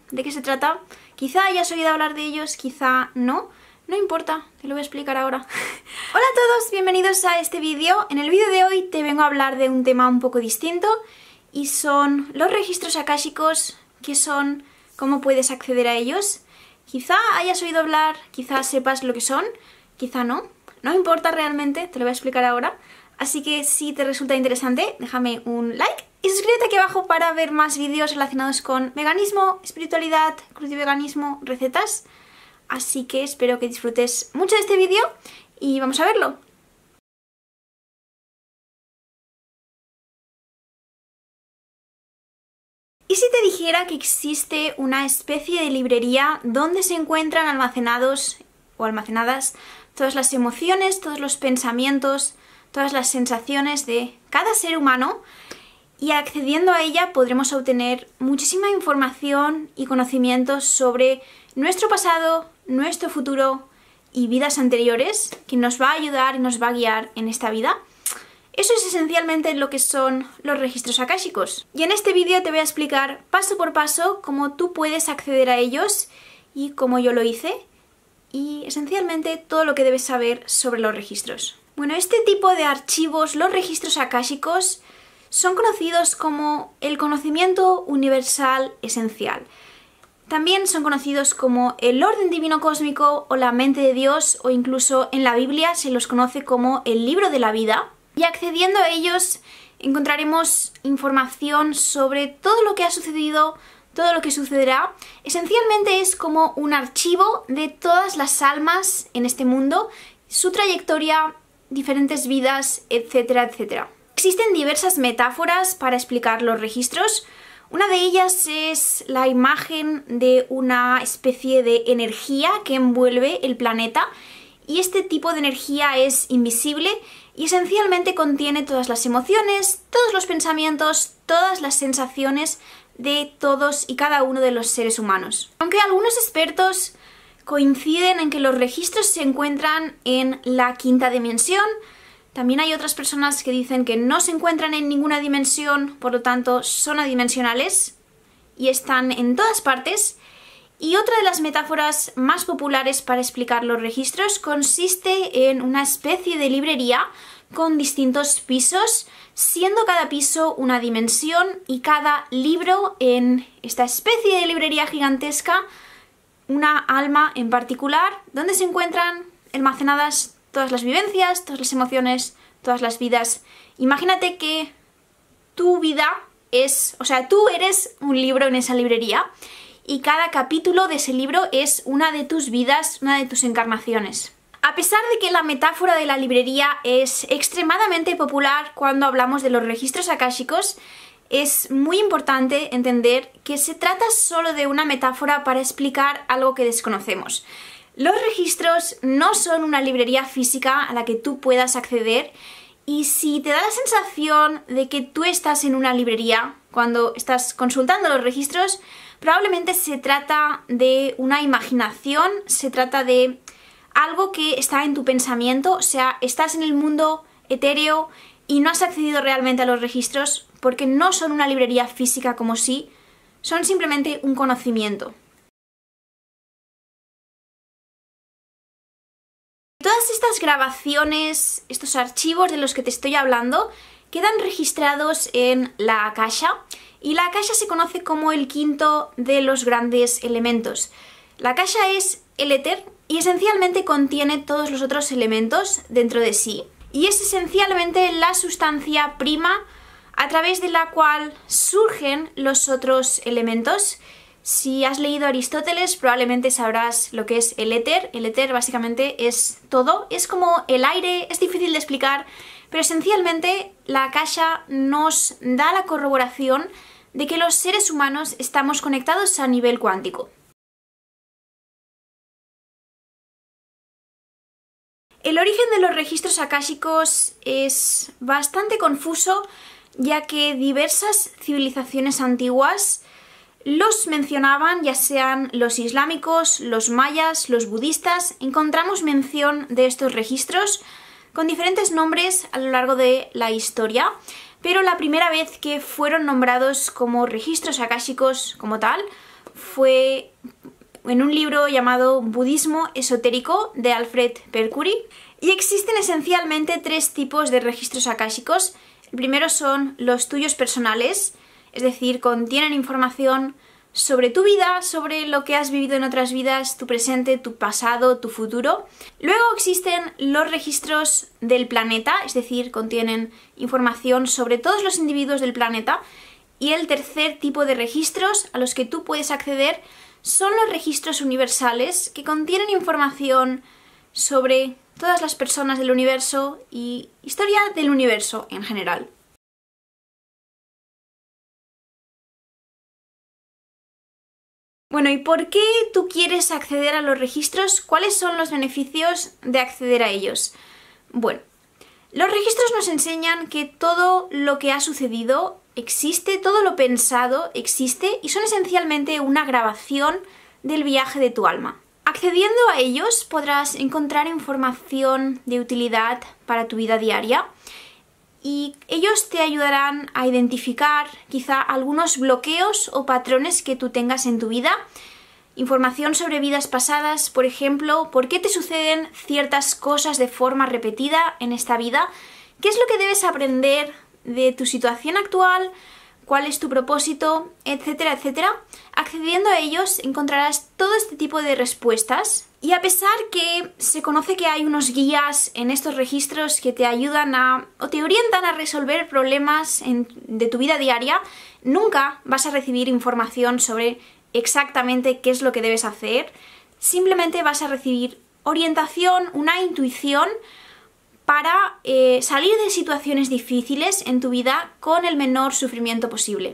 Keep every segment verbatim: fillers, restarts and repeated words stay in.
de qué se trata. Quizá hayas oído hablar de ellos, quizá no. No importa, te lo voy a explicar ahora. Hola a todos, bienvenidos a este vídeo. En el vídeo de hoy te vengo a hablar de un tema un poco distinto y son los registros akáshicos, qué son, cómo puedes acceder a ellos. Quizá hayas oído hablar, quizá sepas lo que son, quizá no. No importa realmente, te lo voy a explicar ahora. Así que si te resulta interesante, déjame un like y suscríbete aquí abajo para ver más vídeos relacionados con veganismo, espiritualidad, crudiveganismo, recetas. Así que espero que disfrutes mucho de este vídeo y vamos a verlo. ¿Y si te dijera que existe una especie de librería donde se encuentran almacenados o almacenadas todas las emociones, todos los pensamientos, todas las sensaciones de cada ser humano, y accediendo a ella podremos obtener muchísima información y conocimientos sobre nuestro pasado, nuestro futuro y vidas anteriores, que nos va a ayudar y nos va a guiar en esta vida? Eso es esencialmente lo que son los registros akáshicos. Y en este vídeo te voy a explicar paso por paso cómo tú puedes acceder a ellos y cómo yo lo hice, y esencialmente todo lo que debes saber sobre los registros. Bueno, este tipo de archivos, los registros akáshicos, son conocidos como el conocimiento universal esencial. También son conocidos como el orden divino cósmico o la mente de Dios, o incluso en la Biblia se los conoce como el libro de la vida. Y accediendo a ellos encontraremos información sobre todo lo que ha sucedido, todo lo que sucederá. Esencialmente es como un archivo de todas las almas en este mundo, su trayectoria, diferentes vidas, etcétera, etcétera. Existen diversas metáforas para explicar los registros. Una de ellas es la imagen de una especie de energía que envuelve el planeta, y este tipo de energía es invisible y esencialmente contiene todas las emociones, todos los pensamientos, todas las sensaciones de todos y cada uno de los seres humanos. Aunque algunos expertos coinciden en que los registros se encuentran en la quinta dimensión, también hay otras personas que dicen que no se encuentran en ninguna dimensión, por lo tanto son adimensionales y están en todas partes. Y otra de las metáforas más populares para explicar los registros consiste en una especie de librería con distintos pisos, siendo cada piso una dimensión y cada libro en esta especie de librería gigantesca una alma en particular, donde se encuentran almacenadas todas las vivencias, todas las emociones, todas las vidas. Imagínate que tu vida es, o sea, tú eres un libro en esa librería y cada capítulo de ese libro es una de tus vidas, una de tus encarnaciones. A pesar de que la metáfora de la librería es extremadamente popular cuando hablamos de los registros akáshicos, es muy importante entender que se trata solo de una metáfora para explicar algo que desconocemos. Los registros no son una librería física a la que tú puedas acceder, y si te da la sensación de que tú estás en una librería cuando estás consultando los registros, probablemente se trata de una imaginación, se trata de algo que está en tu pensamiento, o sea, estás en el mundo etéreo y no has accedido realmente a los registros porque no son una librería física como sí, son simplemente un conocimiento. Todas estas grabaciones, estos archivos de los que te estoy hablando, quedan registrados en la Akasha, y la Akasha se conoce como el quinto de los grandes elementos. La Akasha es el éter y esencialmente contiene todos los otros elementos dentro de sí, y es esencialmente la sustancia prima a través de la cual surgen los otros elementos. Si has leído Aristóteles, probablemente sabrás lo que es el éter. El éter básicamente es todo, es como el aire, es difícil de explicar, pero esencialmente la Akasha nos da la corroboración de que los seres humanos estamos conectados a nivel cuántico. El origen de los registros akáshicos es bastante confuso, ya que diversas civilizaciones antiguas los mencionaban, ya sean los islámicos, los mayas, los budistas. Encontramos mención de estos registros con diferentes nombres a lo largo de la historia, pero la primera vez que fueron nombrados como registros akáshicos como tal fue en un libro llamado Budismo Esotérico de Alfred Percury. Y existen esencialmente tres tipos de registros akáshicos. El primero son los tuyos personales, es decir, contienen información sobre tu vida, sobre lo que has vivido en otras vidas, tu presente, tu pasado, tu futuro. Luego existen los registros del planeta, es decir, contienen información sobre todos los individuos del planeta. Y el tercer tipo de registros a los que tú puedes acceder son los registros universales, que contienen información sobre todas las personas del universo y historia del universo en general. Bueno, ¿y por qué tú quieres acceder a los registros? ¿Cuáles son los beneficios de acceder a ellos? Bueno, los registros nos enseñan que todo lo que ha sucedido existe, todo lo pensado existe y son esencialmente una grabación del viaje de tu alma. Accediendo a ellos podrás encontrar información de utilidad para tu vida diaria y ellos te ayudarán a identificar quizá algunos bloqueos o patrones que tú tengas en tu vida. Información sobre vidas pasadas, por ejemplo, por qué te suceden ciertas cosas de forma repetida en esta vida, qué es lo que debes aprender de tu situación actual, cuál es tu propósito, etcétera, etcétera. Accediendo a ellos encontrarás todo este tipo de respuestas y a pesar que se conoce que hay unos guías en estos registros que te ayudan a o te orientan a resolver problemas en, de tu vida diaria, nunca vas a recibir información sobre exactamente qué es lo que debes hacer. Simplemente vas a recibir orientación, una intuición para eh, salir de situaciones difíciles en tu vida con el menor sufrimiento posible.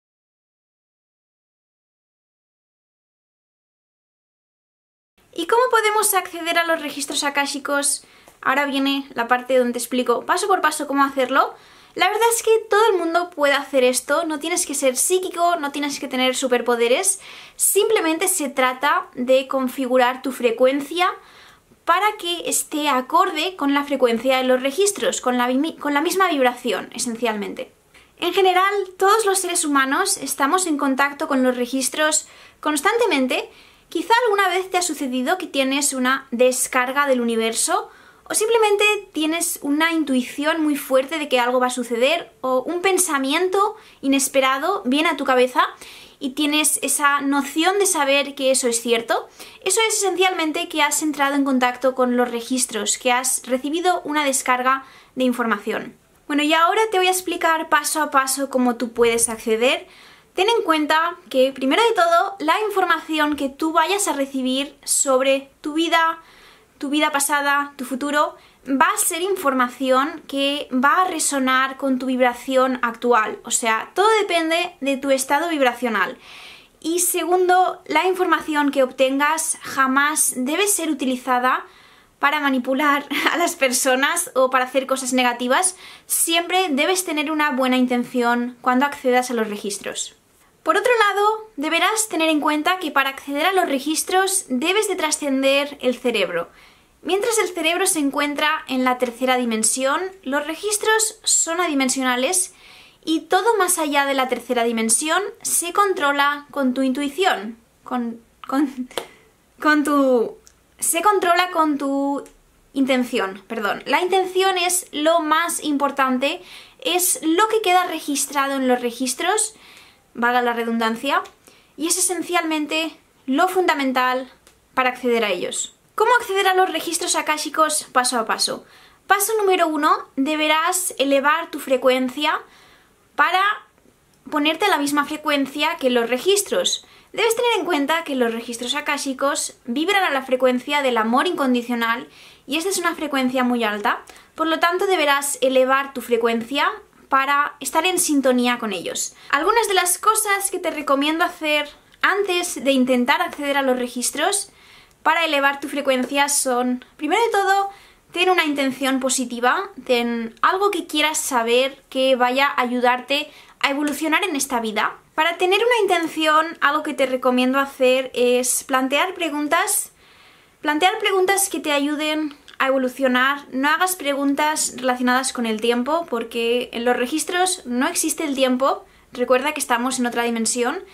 ¿Y cómo podemos acceder a los registros akáshicos? Ahora viene la parte donde te explico paso por paso cómo hacerlo. La verdad es que todo el mundo puede hacer esto, no tienes que ser psíquico, no tienes que tener superpoderes, simplemente se trata de configurar tu frecuencia para que esté acorde con la frecuencia de los registros, con la, con la misma vibración, esencialmente. En general, todos los seres humanos estamos en contacto con los registros constantemente. Quizá alguna vez te ha sucedido que tienes una descarga del universo o simplemente tienes una intuición muy fuerte de que algo va a suceder o un pensamiento inesperado viene a tu cabeza y tienes esa noción de saber que eso es cierto. Eso es esencialmente que has entrado en contacto con los registros, que has recibido una descarga de información. Bueno, y ahora te voy a explicar paso a paso cómo tú puedes acceder. Ten en cuenta que, primero de todo, la información que tú vayas a recibir sobre tu vida, tu vida pasada, tu futuro, va a ser información que va a resonar con tu vibración actual. O sea, todo depende de tu estado vibracional. Y segundo, la información que obtengas jamás debe ser utilizada para manipular a las personas o para hacer cosas negativas. Siempre debes tener una buena intención cuando accedas a los registros. Por otro lado, deberás tener en cuenta que para acceder a los registros debes de trascender el cerebro. Mientras el cerebro se encuentra en la tercera dimensión, los registros son adimensionales y todo más allá de la tercera dimensión se controla con tu intuición, con, con, con tu... se controla con tu intención, perdón. La intención es lo más importante, es lo que queda registrado en los registros, valga la redundancia, y es esencialmente lo fundamental para acceder a ellos. ¿Cómo acceder a los registros akáshicos paso a paso? Paso número uno, deberás elevar tu frecuencia para ponerte a la misma frecuencia que los registros. Debes tener en cuenta que los registros akáshicos vibran a la frecuencia del amor incondicional y esta es una frecuencia muy alta, por lo tanto deberás elevar tu frecuencia para estar en sintonía con ellos. Algunas de las cosas que te recomiendo hacer antes de intentar acceder a los registros para elevar tu frecuencia son, primero de todo, ten una intención positiva, ten algo que quieras saber que vaya a ayudarte a evolucionar en esta vida. Para tener una intención, algo que te recomiendo hacer es plantear preguntas, plantear preguntas que te ayuden a evolucionar. No hagas preguntas relacionadas con el tiempo, porque en los registros no existe el tiempo. Recuerda que estamos en otra dimensión.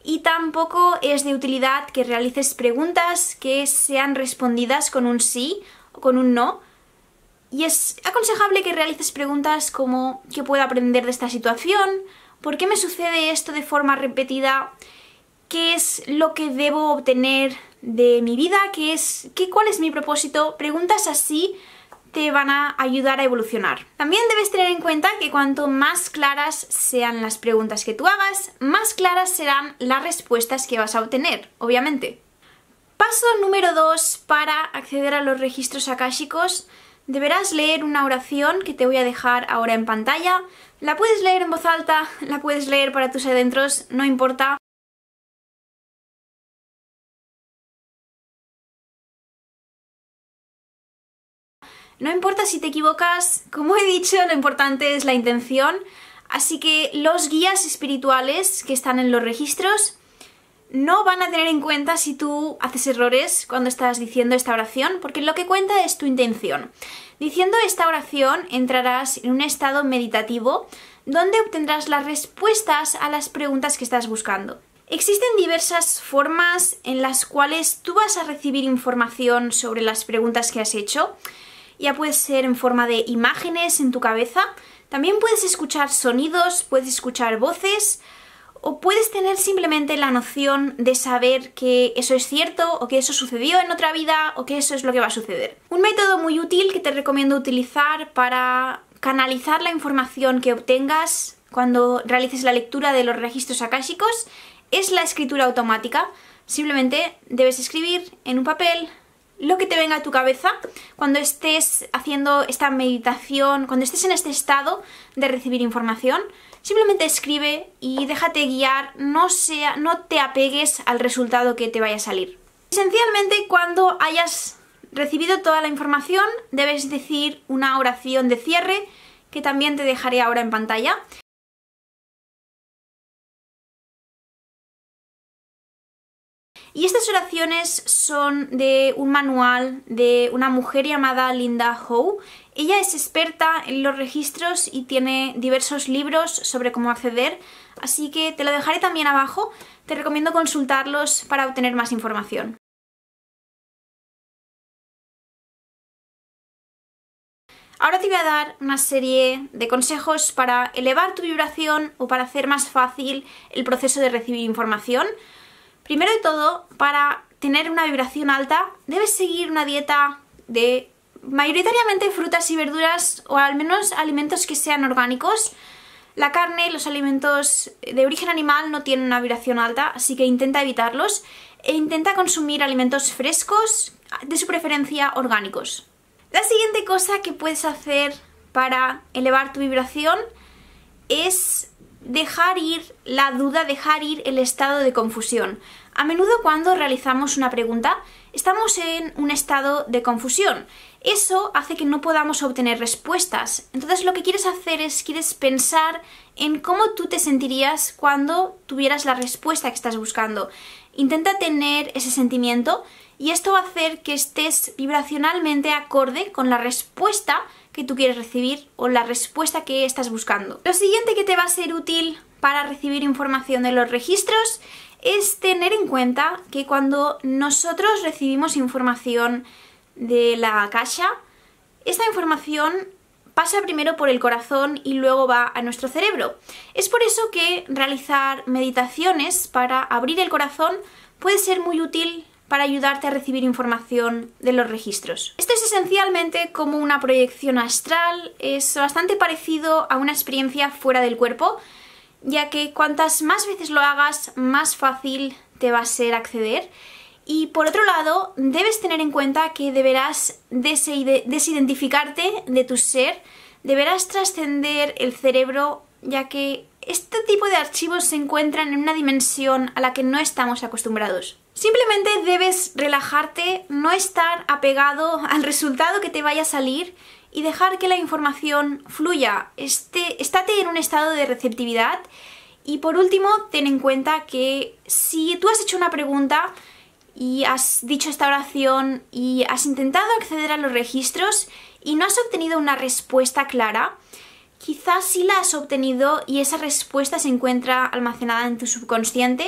y tampoco es de utilidad que realices preguntas que sean respondidas con un sí o con un no. Y es aconsejable que realices preguntas como ¿qué puedo aprender de esta situación? ¿Por qué me sucede esto de forma repetida? ¿Qué es lo que debo obtener de mi vida? ¿Qué es, qué, ¿Cuál es mi propósito? Preguntas así te van a ayudar a evolucionar. También debes tener en cuenta que cuanto más claras sean las preguntas que tú hagas, más claras serán las respuestas que vas a obtener, obviamente. Paso número dos para acceder a los registros akáshicos. Deberás leer una oración que te voy a dejar ahora en pantalla. La puedes leer en voz alta, la puedes leer para tus adentros, no importa. No importa si te equivocas, como he dicho, lo importante es la intención. Así que los guías espirituales que están en los registros no van a tener en cuenta si tú haces errores cuando estás diciendo esta oración, porque lo que cuenta es tu intención. Diciendo esta oración entrarás en un estado meditativo donde obtendrás las respuestas a las preguntas que estás buscando. Existen diversas formas en las cuales tú vas a recibir información sobre las preguntas que has hecho. Ya puede ser en forma de imágenes en tu cabeza, también puedes escuchar sonidos, puedes escuchar voces, o puedes tener simplemente la noción de saber que eso es cierto, o que eso sucedió en otra vida, o que eso es lo que va a suceder. Un método muy útil que te recomiendo utilizar para canalizar la información que obtengas cuando realices la lectura de los registros akáshicos es la escritura automática. Simplemente debes escribir en un papel lo que te venga a tu cabeza cuando estés haciendo esta meditación, cuando estés en este estado de recibir información. Simplemente escribe y déjate guiar, no, sea, no te apegues al resultado que te vaya a salir. Esencialmente, cuando hayas recibido toda la información, debes decir una oración de cierre que también te dejaré ahora en pantalla. Y estas oraciones son de un manual de una mujer llamada Linda Howe. Ella es experta en los registros y tiene diversos libros sobre cómo acceder, así que te lo dejaré también abajo. Te recomiendo consultarlos para obtener más información. Ahora te voy a dar una serie de consejos para elevar tu vibración o para hacer más fácil el proceso de recibir información. Primero de todo, para tener una vibración alta, debes seguir una dieta de mayoritariamente frutas y verduras o al menos alimentos que sean orgánicos. La carne, los alimentos de origen animal no tienen una vibración alta, así que intenta evitarlos e intenta consumir alimentos frescos, de su preferencia orgánicos. La siguiente cosa que puedes hacer para elevar tu vibración es dejar ir la duda, dejar ir el estado de confusión. A menudo cuando realizamos una pregunta estamos en un estado de confusión. Eso hace que no podamos obtener respuestas. Entonces lo que quieres hacer es, quieres pensar en cómo tú te sentirías cuando tuvieras la respuesta que estás buscando. Intenta tener ese sentimiento y esto va a hacer que estés vibracionalmente acorde con la respuesta que tú quieres recibir o la respuesta que estás buscando. Lo siguiente que te va a ser útil para recibir información de los registros es tener en cuenta que cuando nosotros recibimos información de la Akasha, esta información pasa primero por el corazón y luego va a nuestro cerebro. Es por eso que realizar meditaciones para abrir el corazón puede ser muy útil para ayudarte a recibir información de los registros. Esto es esencialmente como una proyección astral, es bastante parecido a una experiencia fuera del cuerpo, ya que cuantas más veces lo hagas, más fácil te va a ser acceder. Y por otro lado, debes tener en cuenta que deberás desidentificarte de tu ser, deberás trascender el cerebro, ya que este tipo de archivos se encuentran en una dimensión a la que no estamos acostumbrados. Simplemente debes relajarte, no estar apegado al resultado que te vaya a salir y dejar que la información fluya. Este, estate en un estado de receptividad. Y por último, ten en cuenta que si tú has hecho una pregunta y has dicho esta oración y has intentado acceder a los registros y no has obtenido una respuesta clara, quizás sí la has obtenido y esa respuesta se encuentra almacenada en tu subconsciente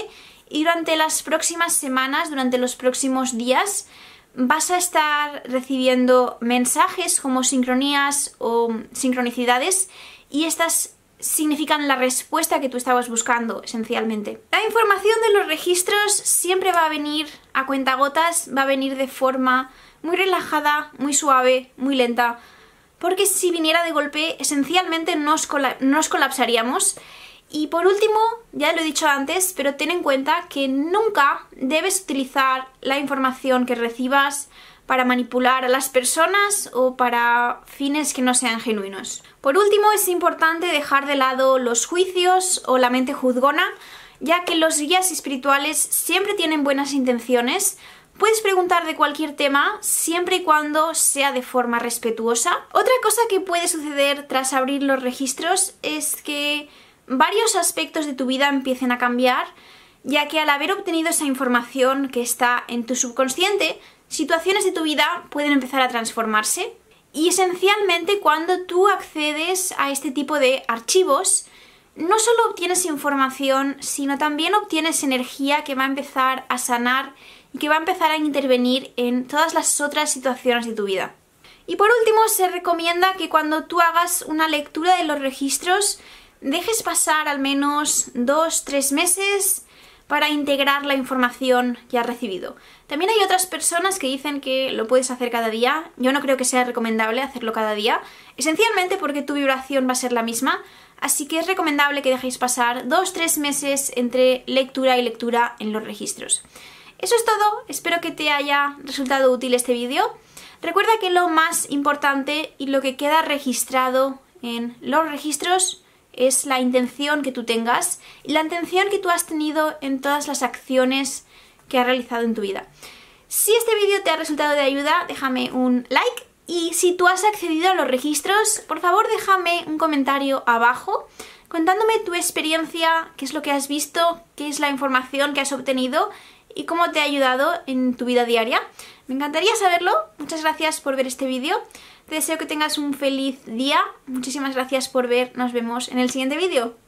y durante las próximas semanas, durante los próximos días, vas a estar recibiendo mensajes como sincronías o sincronicidades, y estas significan la respuesta que tú estabas buscando, esencialmente. La información de los registros siempre va a venir a cuentagotas, va a venir de forma muy relajada, muy suave, muy lenta, porque si viniera de golpe, esencialmente nos, cola nos colapsaríamos. Y por último, ya lo he dicho antes, pero ten en cuenta que nunca debes utilizar la información que recibas para manipular a las personas o para fines que no sean genuinos. Por último, es importante dejar de lado los juicios o la mente juzgona, ya que los guías espirituales siempre tienen buenas intenciones. Puedes preguntar de cualquier tema, siempre y cuando sea de forma respetuosa. Otra cosa que puede suceder tras abrir los registros es que varios aspectos de tu vida empiecen a cambiar, ya que al haber obtenido esa información que está en tu subconsciente, situaciones de tu vida pueden empezar a transformarse. Y esencialmente, cuando tú accedes a este tipo de archivos, no solo obtienes información, sino también obtienes energía que va a empezar a sanar y que va a empezar a intervenir en todas las otras situaciones de tu vida. Y por último, se recomienda que cuando tú hagas una lectura de los registros, dejes pasar al menos dos, tres meses para integrar la información que has recibido. También hay otras personas que dicen que lo puedes hacer cada día. Yo no creo que sea recomendable hacerlo cada día, esencialmente porque tu vibración va a ser la misma, así que es recomendable que dejéis pasar dos, tres meses entre lectura y lectura en los registros. Eso es todo, espero que te haya resultado útil este vídeo. Recuerda que lo más importante y lo que queda registrado en los registros es la intención que tú tengas y la intención que tú has tenido en todas las acciones que has realizado en tu vida. Si este vídeo te ha resultado de ayuda, déjame un like, y si tú has accedido a los registros, por favor déjame un comentario abajo contándome tu experiencia, qué es lo que has visto, qué es la información que has obtenido y cómo te ha ayudado en tu vida diaria. Me encantaría saberlo. Muchas gracias por ver este vídeo. Te deseo que tengas un feliz día. Muchísimas gracias por ver. Nos vemos en el siguiente vídeo.